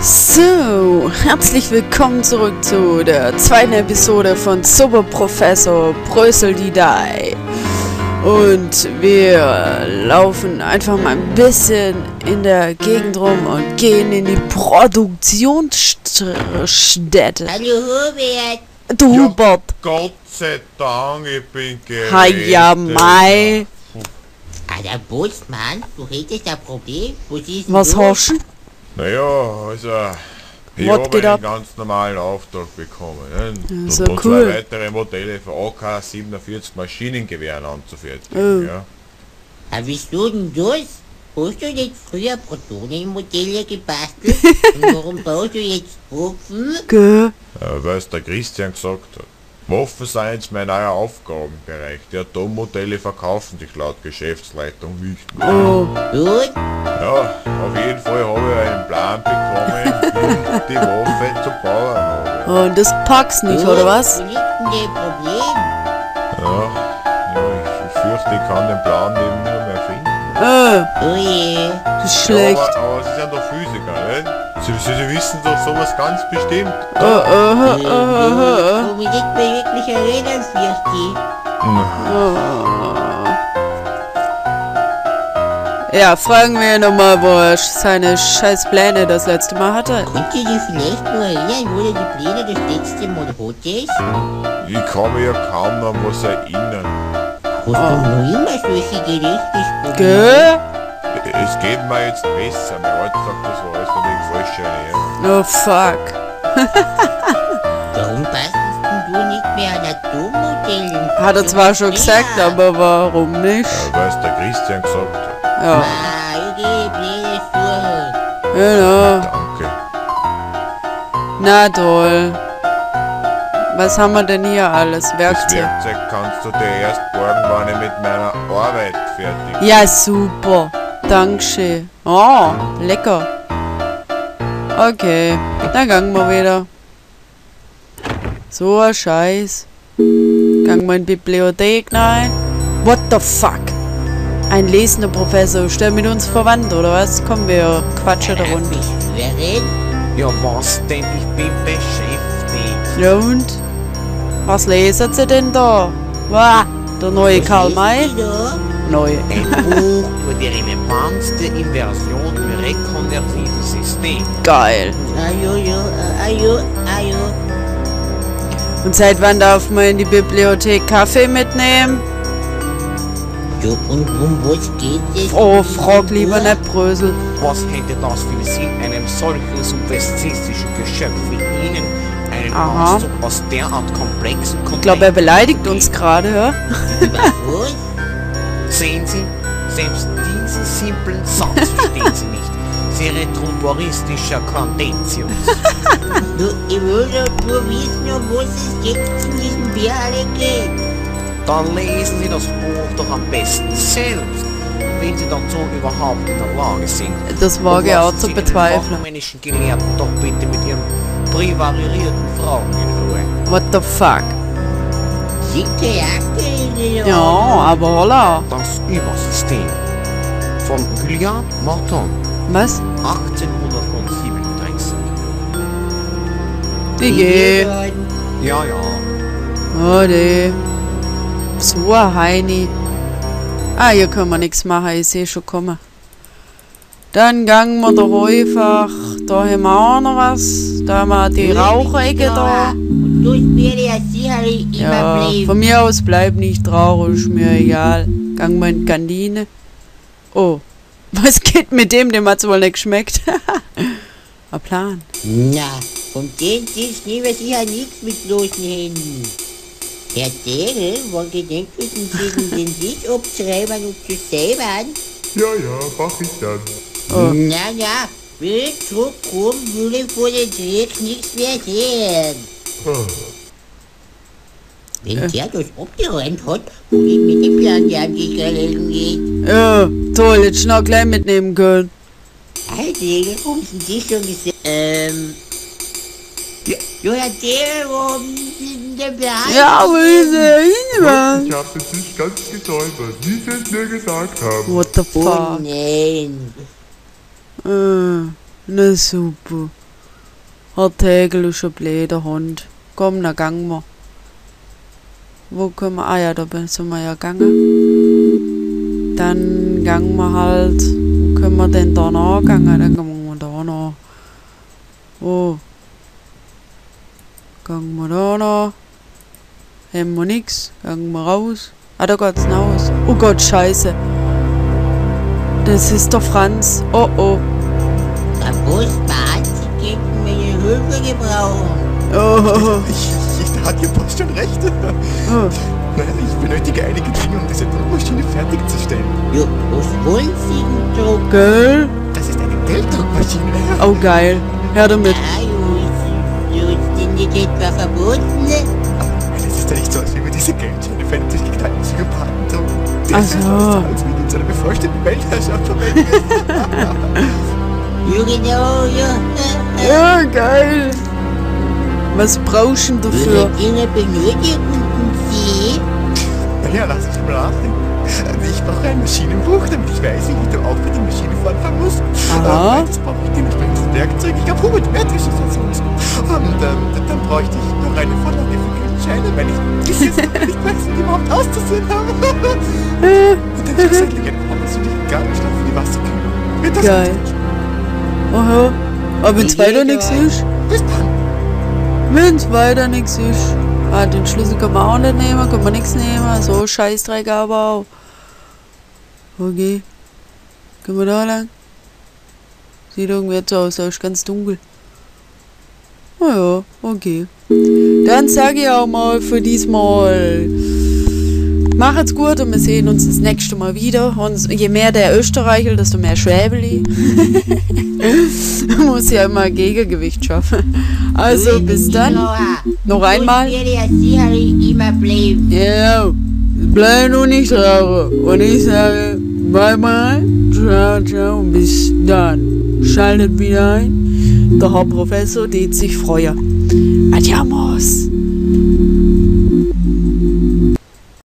So, herzlich willkommen zurück zu der zweiten Episode von Super Professor Brösel die Dai. Und wir laufen einfach mal ein bisschen in der Gegend rum und gehen in die Produktionsstätte. Hallo Hubert. Du Hubert. Gott sei Dank, ich bin gerettet. Ha ja, Mai. Der Bootsmann, du hättest ein Problem. Was hast du? Naja, also, ich Was habe geht einen ab? ganz normalen Auftrag bekommen. Ne? Ja, so und cool. 2 weitere Modelle für AK-47 Maschinengewehren anzufertigen. Oh. Ja. Wieso denn das? Hast du nicht früher Protonenmodelle gebastelt? Und warum baust du jetzt Waffen? Gell? Weil es der Christian gesagt hat. Waffen sind jetzt mein neuer Aufgabenbereich. Die Atommodelle verkaufen sich laut Geschäftsleitung nicht mehr. Oh. Gut, Ja, auf jeden Fall habe ich einen Plan bekommen, wie ich die Waffe zu bauen habe. Und das packst nicht, oder was? Wo liegt denn dein Problem? Ja, ich fürchte, ich kann den Plan eben nicht mehr finden. Oh je. Das ist schlecht. Ja, aber Sie sind doch Physiker, ne? Sie wissen doch sowas ganz bestimmt. Womit ich mir wirklich erinnern, fürchte. Ja, fragen wir ihn nochmal, wo er seine scheiß Pläne das letzte Mal hatte. Könnt ihr dich vielleicht nur erinnern, wo du die Pläne das letzte Mal hattest? Ich kann mich ja kaum noch an was erinnern. Hast du noch immer solche Gedächtnisprobleme? Gell? Es geht mir jetzt besser. Mein Arzt sagt, das war alles noch wegen falscher Ernährung. Oh fuck. Warum bastelst denn du nicht mehr an Atommodellen? Hat er zwar schon gesagt, aber warum nicht? Weil es der Christian gesagt hat. Ja, Okay, Pläne suchen. genau. Danke. Na toll. Was haben wir denn hier alles? Das Werkzeug. Werkzeug kannst du dir erst borgen, wenn ich mit meiner Arbeit fertig bin. Ja, super. Dankeschön. Oh, lecker. Okay, dann gehen wir wieder. So ein Scheiß. Gehen wir in die Bibliothek rein. What the fuck? Ein lesender Professor. Ist der mit uns verwandt, oder was? Kommen wir quatschen da runter. Wer denn? Ja, was denn? Ich bin beschäftigt. Ja und? Was lesen Sie denn da? Wow, der neue Karl May? Neu. Ein Buch über die Relevanz der Inversion im rekonvertiven System. Geil. Ajo. Und seit wann darf man in die Bibliothek Kaffee mitnehmen? Jo, und um was geht es? Oh, frag lieber nicht Brösel. Was hätte das für Sinn, einem solchen subversistischen Geschöpf wie Ihnen einen Aha. Ausdruck aus derart komplexen Ich glaube, er beleidigt uns gerade, ja? Was? Sehen Sie, selbst diesen simplen Satz verstehen Sie nicht. Sie retroboristischer Condentius. Du, ich will doch nur wissen, um was es jetzt in diesem Bier alle geht. Dann lesen Sie das Buch doch am besten selbst, wenn Sie dazu überhaupt in der Lage sind. Das wage ich auch Lassen zu Sie den bezweifeln. fachmännischen Gelehrten doch bitte mit Ihren privarierten Fragen in Ruhe. What the fuck? Schicke Jacke in den Ja, aber holla. Das Übersystem von Julian Martin, Was? 1837. Die geht. Ja. Oh, die. So ein Heini. Ah, hier können wir nichts machen, ich sehe schon kommen. Dann gehen wir doch einfach. Da haben wir auch noch was. Da haben wir die Raucherecke da. Und das werde ja sicherlich immer Ja, bleiben. von mir aus bleib nicht traurig, ist mir egal. Gang mal in die Kantine. Oh, was geht mit dem? Dem hat's wohl nicht geschmeckt. Ein Plan. Na, vom den Tisch nehmen wir sicher nichts mit bloßen Händen. Herr Degel, wann gedenken Sie den Tisch abzureiben und zu säubern? Ja, mach ich dann. Oh. Na, will zurückkommen, will ich vor den Dreck nichts mehr sehen. Wenn der das abgeräumt hat, will ich mit dem Plan der Angestellten gehen. Ja, toll, jetzt schnell gleich mitnehmen können. Herr Degel, haben Sie sich schon gesehen? Ja, Herr Degel, wo haben Sie denn den Plan? Ja, wo ist er hin? Ich hab es nicht ganz gesäubert, wie Sie es mir gesagt haben. What the Oh fuck? nein. Na super. Herr Tegel ist ein blöder Hund. Komm, dann gang wir. Wo können wir? Ah ja, da sind wir ja gegangen. Dann gang wir halt. Wo können wir denn da nachgehen? Dann gehen wir da noch. Wo? Gang wir da noch. Haben wir nix. Gang wir raus. Ah, da geht's raus. Oh Gott, scheiße. Das ist der Franz. Oh oh. Da muss man Sie könnten mir Hilfe gebrauchen. Oh. Da hat Ihr Boss schon recht. Oh. Naja, ich benötige einige Dinge, um diese Druckmaschine fertigzustellen. Jo, was wollen Sie denn drucken? Geil. Das ist eine Gelddruckmaschine. Oh geil. Her damit. Ah, jo, ist denn nicht etwa verboten? Es ist ja nicht so, als wie wir diese Geldscheine für einen durchgeknallten Psychopathen drucken. Der Ach ist so. als wie in seiner bevorstehenden Weltherrschaft verwendet. Jo, genau, ja. Ja, geil. Was brauchst du denn dafür? Ihre Dinge benötigen Sie? Naja, lass mich mal nachdenken. Ich brauche ein Maschinenbuch, damit ich weiß, wie ich mit dem Aufbau der Maschine fortfahren muss. Aha. Das brauche ich dementsprechend Werkzeug. Ich glaube, Metrisch ist das muss. Und dann bräuchte ich noch eine Vorlage für Geldscheine, weil ich bis jetzt noch nicht weiß, wie die überhaupt auszusehen haben. Und dann schlussendlich eine persönliche Gabelstoff für die Wasserkühlung. Wird das Geil. Aha. Aber wenn's weiter nichts ist? Bis dann. Wenn's weiter nichts ist. Ah, den Schlüssel kann man auch nicht nehmen, kann man nichts nehmen. So Scheißdreck aber auch. Okay. Gehen wir da lang? Sieht irgendwie jetzt so aus, da ist ganz dunkel. Oh ja, okay. Dann sage ich auch mal für diesmal. Macht's gut und wir sehen uns das nächste Mal wieder. Und je mehr der Österreicher, desto mehr Schwäbeli. Muss ja immer Gegengewicht schaffen. Also bis dann. Noch einmal. Ich werde ja sicherlich immer bleiben. Ja, bleib nur nicht traurig. Und ich sage bye bye, ciao, ciao und bis dann. Schaltet wieder ein. Der Herr Professor wird sich freuen. Adiamos.